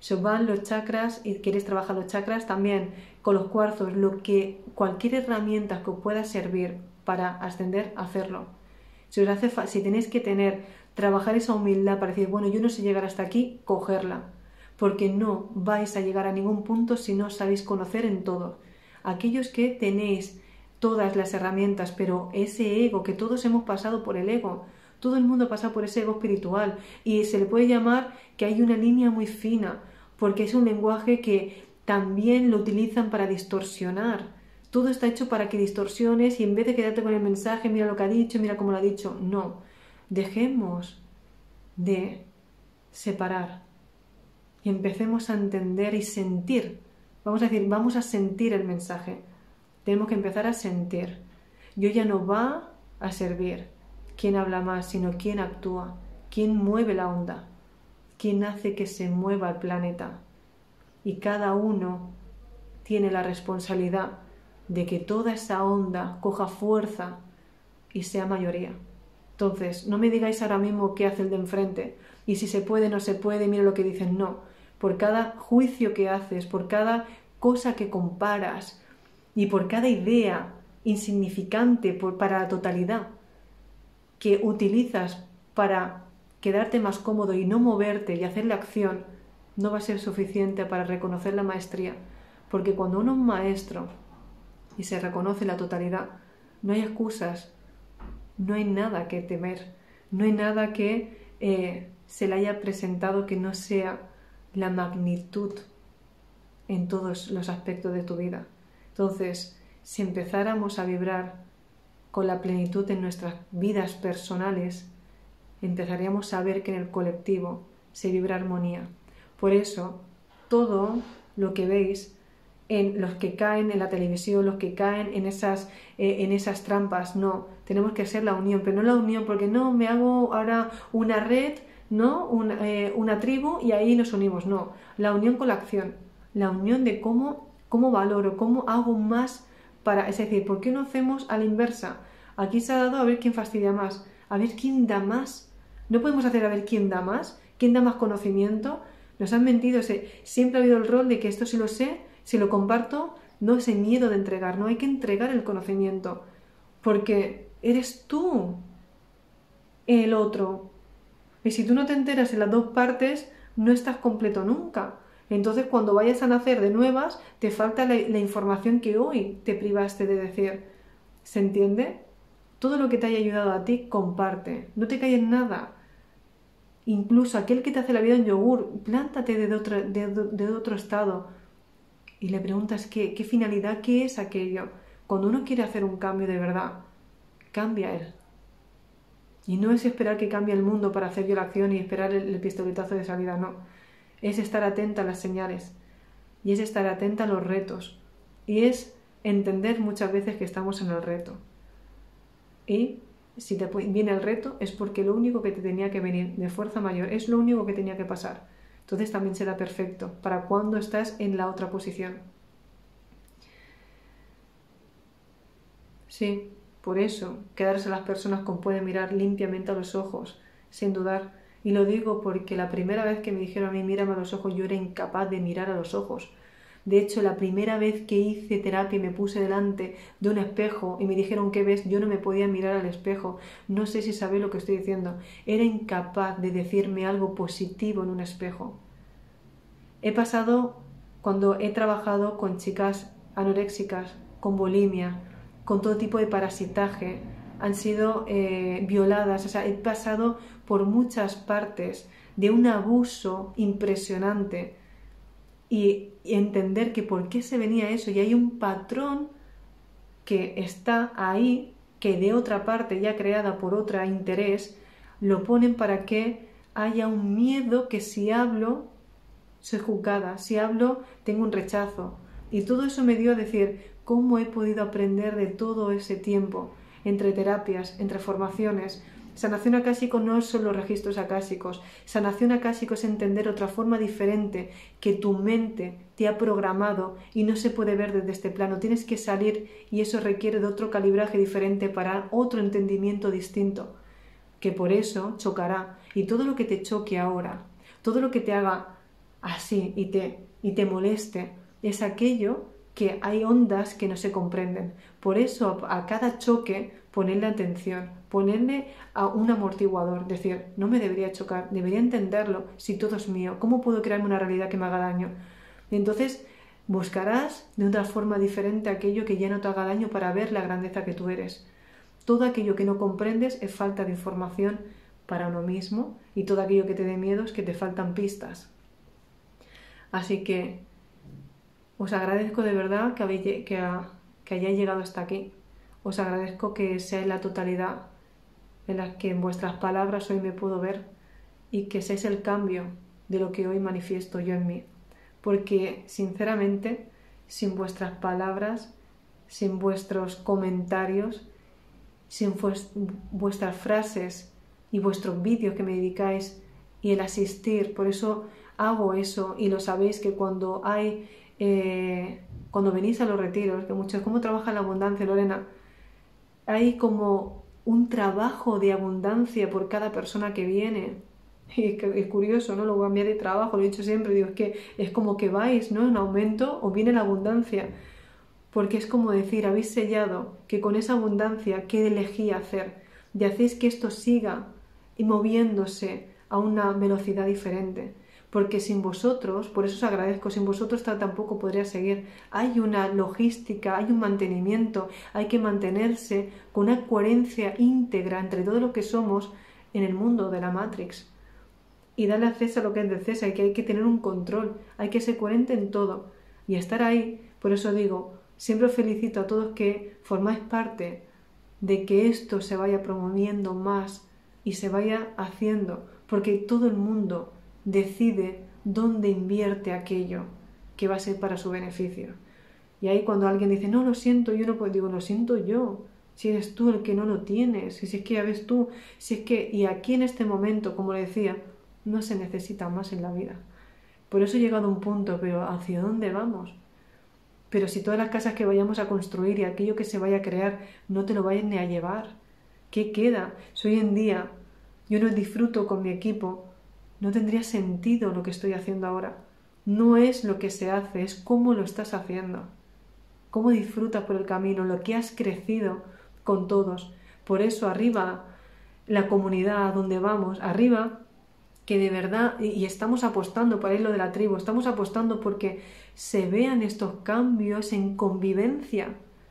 van los chakras y queréis trabajar los chakras, también con los cuarzos, lo que, cualquier herramienta que os pueda servir para ascender, hacerlo. Si os hace si tenéis que tener, trabajar esa humildad para decir, bueno, yo no sé llegar hasta aquí, cogerla, porque no vais a llegar a ningún punto si no os sabéis conocer en todo. Aquellos que tenéis todas las herramientas, pero ese ego, que todos hemos pasado por el ego, todo el mundo pasa por ese ego espiritual y se le puede llamar que hay una línea muy fina, porque es un lenguaje que también lo utilizan para distorsionar. Todo está hecho para que distorsiones y en vez de quedarte con el mensaje, mira lo que ha dicho, mira cómo lo ha dicho, no. Dejemos de separar y empecemos a entender y sentir. Vamos a decir, vamos a sentir el mensaje. Tenemos que empezar a sentir. Yo ya no va a servir quién habla más, sino quién actúa, quién mueve la onda, quién hace que se mueva el planeta. Y cada uno tiene la responsabilidad de que toda esa onda coja fuerza y sea mayoría. Entonces, no me digáis ahora mismo qué hace el de enfrente y si se puede, no se puede, mira lo que dicen, no. Por cada juicio que haces, por cada cosa que comparas y por cada idea insignificante por, para la totalidad que utilizas para quedarte más cómodo y no moverte y hacerle acción, no va a ser suficiente para reconocer la maestría, porque cuando uno es maestro y se reconoce la totalidad, no hay excusas, no hay nada que temer, no hay nada que eh, se le haya presentado que no sea la magnitud en todos los aspectos de tu vida. Entonces, si empezáramos a vibrar con la plenitud en nuestras vidas personales, empezaríamos a ver que en el colectivo se vibra armonía. Por eso, todo lo que veis en los que caen en la televisión, los que caen en esas, eh, en esas trampas, no, tenemos que hacer la unión, pero no la unión porque no, me hago ahora una red, no, una, eh, una tribu y ahí nos unimos, no, la unión con la acción, la unión de cómo, cómo valoro, cómo hago más para, es decir, ¿por qué no hacemos a la inversa? Aquí se ha dado a ver quién fastidia más, a ver quién da más, no podemos hacer a ver quién da más, quién da más conocimiento, nos han mentido, siempre ha habido el rol de que esto sí lo sé, si lo comparto, no ese miedo de entregar, no hay que entregar el conocimiento, porque eres tú el otro. Y si tú no te enteras en las dos partes, no estás completo nunca. Entonces, cuando vayas a nacer de nuevas, te falta la, la información que hoy te privaste de decir. ¿Se entiende? Todo lo que te haya ayudado a ti, comparte. No te calles nada. Incluso aquel que te hace la vida en yogur, plántate de otro, de, de otro estado. Y le preguntas qué, qué finalidad, qué es aquello. Cuando uno quiere hacer un cambio de verdad, cambia él. Y no es esperar que cambie el mundo para hacer yo la acción y esperar el, el pistoletazo de salida, no. Es estar atenta a las señales. Y es estar atenta a los retos. Y es entender muchas veces que estamos en el reto. Y si te viene el reto es porque lo único que te tenía que venir de fuerza mayor es lo único que tenía que pasar. Entonces también será perfecto para cuando estás en la otra posición. Sí, por eso, quedarse las personas con pueden mirar limpiamente a los ojos, sin dudar. Y lo digo porque la primera vez que me dijeron a mí, mírame a los ojos, yo era incapaz de mirar a los ojos. De hecho, la primera vez que hice terapia y me puse delante de un espejo y me dijeron, ¿qué ves? Yo no me podía mirar al espejo. No sé si sabéis lo que estoy diciendo. Era incapaz de decirme algo positivo en un espejo. He pasado, cuando he trabajado con chicas anoréxicas, con bulimia, con todo tipo de parasitaje, han sido eh, violadas, o sea, he pasado por muchas partes de un abuso impresionante y, y entender que por qué se venía eso, y hay un patrón que está ahí, que de otra parte ya creada por otro interés, lo ponen para que haya un miedo que si hablo, soy juzgada, si hablo, tengo un rechazo. Y todo eso me dio a decir, ¿cómo he podido aprender de todo ese tiempo? Entre terapias, entre formaciones. Sanación akáshico no son los registros akáshicos. Sanación akáshico es entender otra forma diferente que tu mente te ha programado y no se puede ver desde este plano. Tienes que salir y eso requiere de otro calibraje diferente para otro entendimiento distinto, que por eso chocará. Y todo lo que te choque ahora, todo lo que te haga así y te, y te moleste, es aquello que hay ondas que no se comprenden. Por eso a cada choque ponerle atención, ponerle a un amortiguador, decir, no me debería chocar, debería entenderlo, si todo es mío, ¿cómo puedo crearme una realidad que me haga daño? Y entonces buscarás de otra forma diferente aquello que ya no te haga daño para ver la grandeza que tú eres. Todo aquello que no comprendes es falta de información para uno mismo y todo aquello que te dé miedo es que te faltan pistas. Así que os agradezco de verdad que, habéis, que, a, que hayáis llegado hasta aquí. Os agradezco que seáis la totalidad en la que en vuestras palabras hoy me puedo ver y que seáis el cambio de lo que hoy manifiesto yo en mí. Porque, sinceramente, sin vuestras palabras, sin vuestros comentarios, sin vuestras frases y vuestros vídeos que me dedicáis y el asistir, por eso hago eso y lo sabéis que cuando hay... Eh, cuando venís a los retiros, que muchos, ¿cómo trabaja la abundancia, Lorena? Hay como un trabajo de abundancia por cada persona que viene. Y es, que es curioso, ¿no? Lo voy a cambiar de trabajo, lo he dicho siempre, digo, es que es como que vais, ¿no? En aumento o viene la abundancia. Porque es como decir, habéis sellado que con esa abundancia, ¿qué elegí hacer? Y hacéis que esto siga y moviéndose a una velocidad diferente. Porque sin vosotros, por eso os agradezco, sin vosotros tampoco podría seguir. Hay una logística, hay un mantenimiento, hay que mantenerse con una coherencia íntegra entre todo lo que somos en el mundo de la Matrix. Y darle a César lo que es de César, y que hay que tener un control, hay que ser coherente en todo y estar ahí. Por eso digo, siempre os felicito a todos que formáis parte de que esto se vaya promoviendo más y se vaya haciendo, porque todo el mundo decide dónde invierte aquello que va a ser para su beneficio. Y ahí cuando alguien dice, no, lo siento, yo no puedo, digo, lo siento yo, si eres tú el que no lo tienes, y si es que ya ves tú, si es que, y aquí en este momento, como le decía, no se necesita más en la vida. Por eso he llegado a un punto, pero ¿hacia dónde vamos? Pero si todas las casas que vayamos a construir y aquello que se vaya a crear no te lo vayan ni a llevar, ¿qué queda? Si hoy en día yo no disfruto con mi equipo, no tendría sentido lo que estoy haciendo ahora. No es lo que se hace, es cómo lo estás haciendo. Cómo disfrutas por el camino, lo que has crecido con todos. Por eso arriba, la comunidad donde vamos, arriba, que de verdad, y estamos apostando por ahí lo de la tribu, estamos apostando porque se vean estos cambios en convivencia.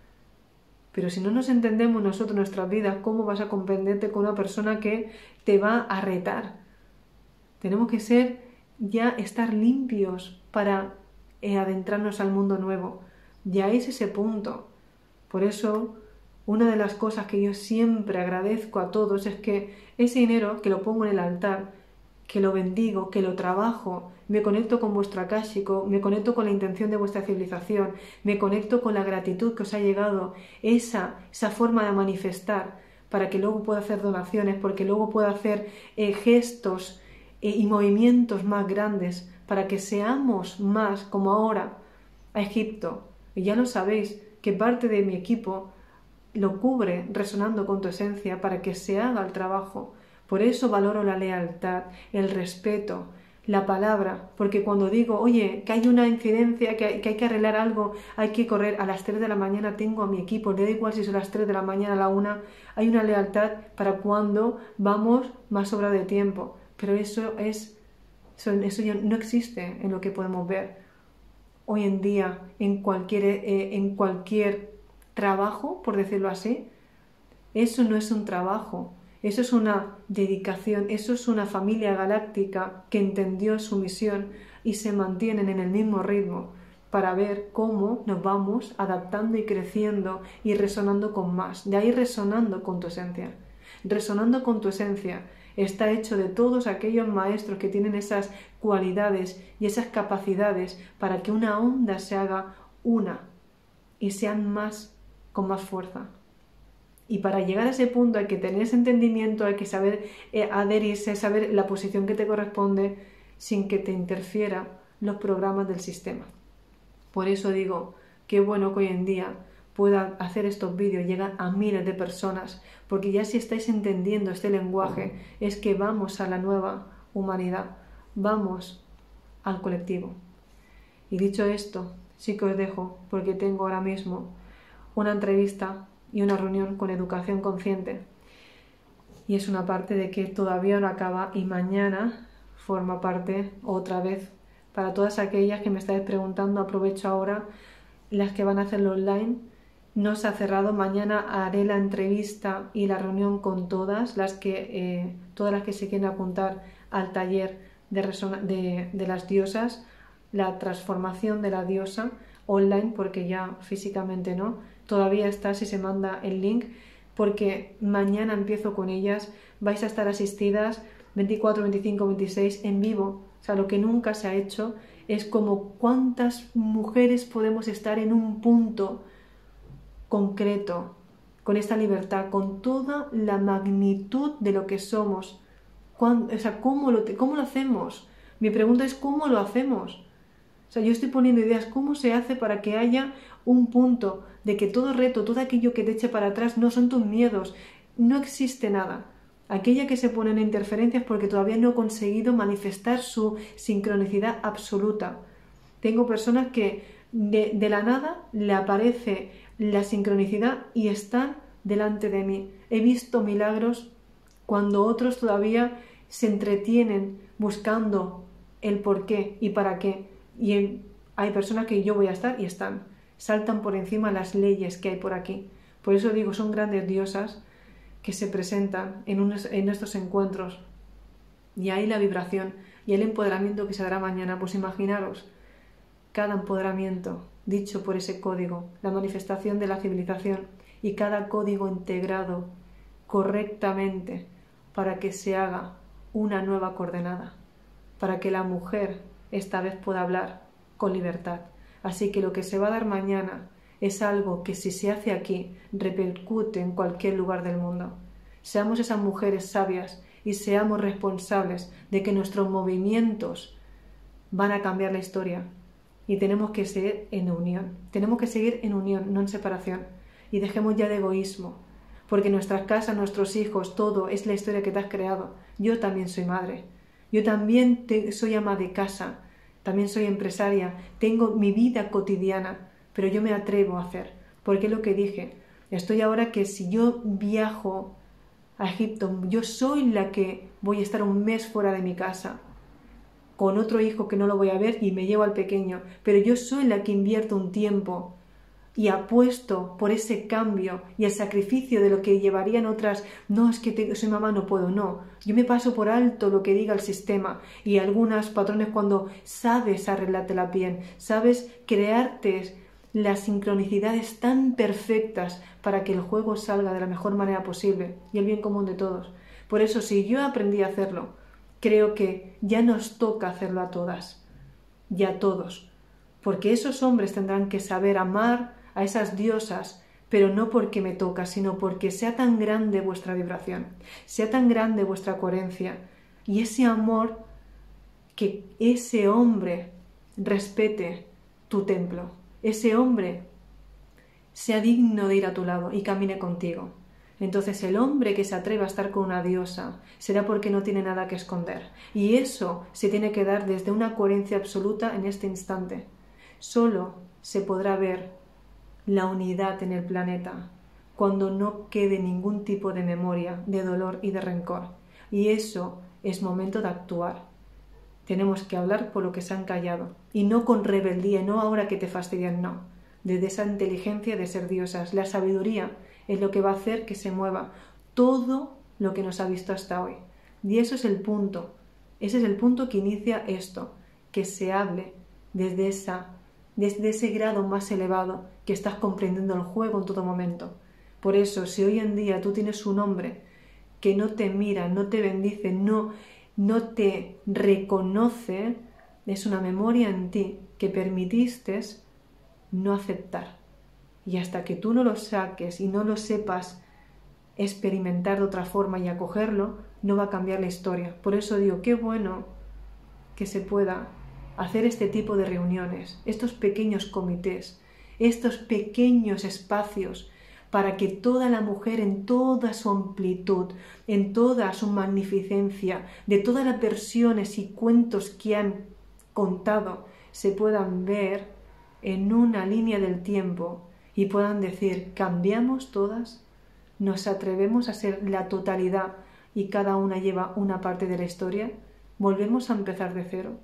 Pero si no nos entendemos nosotros en nuestras vidas, ¿cómo vas a comprenderte con una persona que te va a retar? Tenemos que ser, ya estar limpios para eh, adentrarnos al mundo nuevo. Ya es ese punto. Por eso, una de las cosas que yo siempre agradezco a todos es que ese dinero que lo pongo en el altar, que lo bendigo, que lo trabajo, me conecto con vuestro akáshico, me conecto con la intención de vuestra civilización, me conecto con la gratitud que os ha llegado, esa, esa forma de manifestar, para que luego pueda hacer donaciones, porque luego pueda hacer eh, gestos y movimientos más grandes para que seamos más como ahora a Egipto. Y ya lo sabéis, que parte de mi equipo lo cubre resonando con tu esencia para que se haga el trabajo. Por eso valoro la lealtad, el respeto, la palabra, porque cuando digo, oye, que hay una incidencia, que hay, que hay que arreglar algo, hay que correr a las tres de la mañana, tengo a mi equipo, le da igual si son las tres de la mañana a la una, hay una lealtad para cuando vamos más sobra de tiempo. Pero eso es eso, eso ya no existe en lo que podemos ver hoy en día en cualquier, eh, en cualquier trabajo, por decirlo así. Eso no es un trabajo, eso es una dedicación, eso es una familia galáctica que entendió su misión y se mantienen en el mismo ritmo para ver cómo nos vamos adaptando y creciendo y resonando con más. De ahí resonando con tu esencia. Resonando con tu esencia está hecho de todos aquellos maestros que tienen esas cualidades y esas capacidades para que una onda se haga una y sean más con más fuerza. Y para llegar a ese punto hay que tener ese entendimiento, hay que saber eh, adherirse, saber la posición que te corresponde sin que te interfiera los programas del sistema. Por eso digo, qué bueno que hoy en día pueda hacer estos vídeos, llegar a miles de personas, porque ya si estáis entendiendo este lenguaje, es que vamos a la nueva humanidad, vamos al colectivo. Y dicho esto, sí que os dejo porque tengo ahora mismo una entrevista y una reunión con Educación Consciente. Y es una parte de que todavía no acaba y mañana forma parte otra vez. Para todas aquellas que me estáis preguntando, aprovecho ahora, las que van a hacerlo online, no se ha cerrado. Mañana haré la entrevista y la reunión con todas las que, eh, todas las que se quieren apuntar al taller de, de, de las diosas, la transformación de la diosa online, porque ya físicamente no. Todavía está si se manda el link, porque mañana empiezo con ellas. Vais a estar asistidas veinticuatro, veinticinco, veintiséis en vivo. O sea, lo que nunca se ha hecho es como cuántas mujeres podemos estar en un punto concreto, con esta libertad, con toda la magnitud de lo que somos. ¿Cuándo, o sea, ¿cómo lo, cómo lo hacemos? Mi pregunta es ¿cómo lo hacemos? O sea, yo estoy poniendo ideas, ¿cómo se hace para que haya un punto de que todo reto, todo aquello que te eche para atrás no son tus miedos? No existe nada. Aquella que se pone en interferencias porque todavía no ha conseguido manifestar su sincronicidad absoluta. Tengo personas que de, de la nada le aparece la sincronicidad y están delante de mí. He visto milagros cuando otros todavía se entretienen buscando el por qué y para qué. Y en, hay personas que yo voy a estar y están. Saltan por encima las leyes que hay por aquí. Por eso digo, son grandes diosas que se presentan en, unos, en estos encuentros. Y ahí la vibración y el empoderamiento que se dará mañana. Pues imaginaros, cada empoderamiento dicho por ese código, la manifestación de la civilización y cada código integrado correctamente para que se haga una nueva coordenada, para que la mujer esta vez pueda hablar con libertad. Así que lo que se va a dar mañana es algo que si se hace aquí repercute en cualquier lugar del mundo. Seamos esas mujeres sabias y seamos responsables de que nuestros movimientos van a cambiar la historia y tenemos que seguir en unión. Tenemos que seguir en unión, no en separación. Y dejemos ya de egoísmo, porque nuestras casas, nuestros hijos, todo es la historia que te has creado. Yo también soy madre, yo también te, soy ama de casa, también soy empresaria, tengo mi vida cotidiana, pero yo me atrevo a hacer, porque es lo que dije. Estoy ahora que si yo viajo a Egipto, yo soy la que voy a estar un mes fuera de mi casa, con otro hijo que no lo voy a ver y me llevo al pequeño, pero yo soy la que invierto un tiempo y apuesto por ese cambio y el sacrificio de lo que llevarían otras. No, es que te, soy mamá, no puedo, no. Yo me paso por alto lo que diga el sistema y algunas patrones cuando sabes arreglarte la piel, sabes crearte las sincronicidades tan perfectas para que el juego salga de la mejor manera posible y el bien común de todos. Por eso, si yo aprendí a hacerlo, creo que ya nos toca hacerlo a todas y a todos, porque esos hombres tendrán que saber amar a esas diosas, pero no porque me toca, sino porque sea tan grande vuestra vibración, sea tan grande vuestra coherencia y ese amor, que ese hombre respete tu templo, ese hombre sea digno de ir a tu lado y camine contigo. Entonces el hombre que se atreva a estar con una diosa será porque no tiene nada que esconder. Y eso se tiene que dar desde una coherencia absoluta en este instante. Solo se podrá ver la unidad en el planeta cuando no quede ningún tipo de memoria, de dolor y de rencor. Y eso es momento de actuar. Tenemos que hablar por lo que se han callado. Y no con rebeldía, no ahora que te fastidian, no. Desde esa inteligencia de ser diosas. La sabiduría es lo que va a hacer que se mueva todo lo que nos ha visto hasta hoy. Y eso es el punto. Ese es el punto que inicia esto. Que se hable desde, esa, desde ese grado más elevado que estás comprendiendo el juego en todo momento. Por eso, si hoy en día tú tienes un hombre que no te mira, no te bendice, no, no te reconoce, es una memoria en ti que permitiste no aceptar. Y hasta que tú no lo saques y no lo sepas experimentar de otra forma y acogerlo, no va a cambiar la historia. Por eso digo, qué bueno que se pueda hacer este tipo de reuniones, estos pequeños comités, estos pequeños espacios para que toda la mujer en toda su amplitud, en toda su magnificencia, de todas las versiones y cuentos que han contado se puedan ver en una línea del tiempo y puedan decir, cambiamos todas, nos atrevemos a ser la totalidad y cada una lleva una parte de la historia, volvemos a empezar de cero,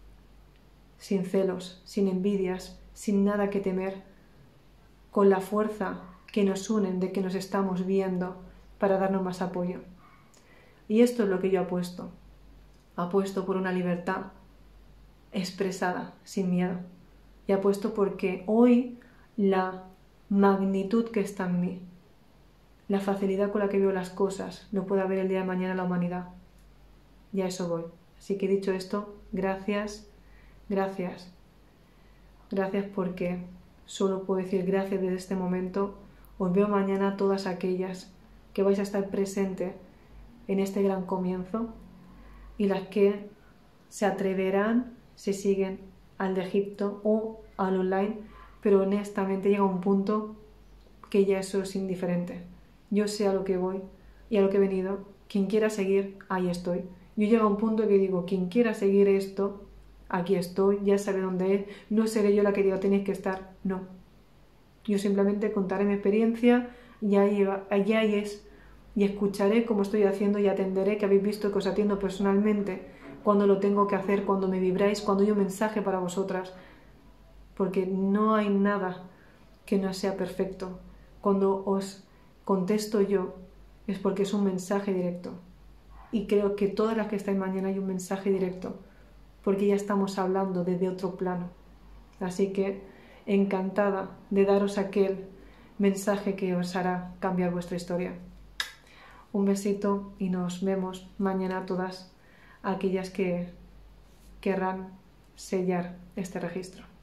sin celos, sin envidias, sin nada que temer, con la fuerza que nos unen de que nos estamos viendo para darnos más apoyo. Y esto es lo que yo apuesto. Apuesto por una libertad expresada, sin miedo. Y apuesto porque hoy la magnitud que está en mí, la facilidad con la que veo las cosas, lo pueda ver el día de mañana la humanidad. Y a eso voy. Así que dicho esto, gracias, gracias. Gracias porque solo puedo decir gracias desde este momento. Os veo mañana a todas aquellas que vais a estar presentes en este gran comienzo y las que se atreverán, se siguen al de Egipto o al online, pero honestamente llega un punto que ya eso es indiferente. Yo sé a lo que voy y a lo que he venido. Quien quiera seguir, ahí estoy. Yo llego a un punto que digo, quien quiera seguir esto, aquí estoy, ya sabe dónde es. No seré yo la que diga, tenéis que estar. No. Yo simplemente contaré mi experiencia y ahí, allá ahí es. Y escucharé como estoy haciendo y atenderé, que habéis visto que os atiendo personalmente cuando lo tengo que hacer, cuando me vibráis, cuando hay un mensaje para vosotras. Porque no hay nada que no sea perfecto. Cuando os contesto yo es porque es un mensaje directo. Y creo que todas las que estáis mañana hay un mensaje directo, porque ya estamos hablando desde otro plano. Así que encantada de daros aquel mensaje que os hará cambiar vuestra historia. Un besito y nos vemos mañana todas aquellas que querrán sellar este registro.